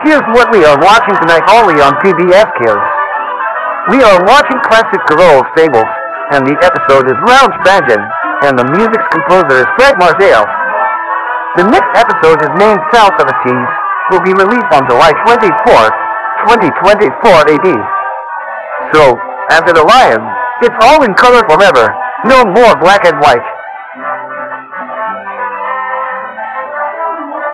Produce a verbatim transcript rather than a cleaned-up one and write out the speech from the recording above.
Here's what we are watching tonight only on P B S Kids. We are watching classic Charol Fables, and the episode is Round Spangen, and the music's composer is Fred Marzel. The next episode is named South of the Seas, will be released on July twenty-fourth, twenty twenty-four A D. So, after the lion, it's all in color forever, no more black and white.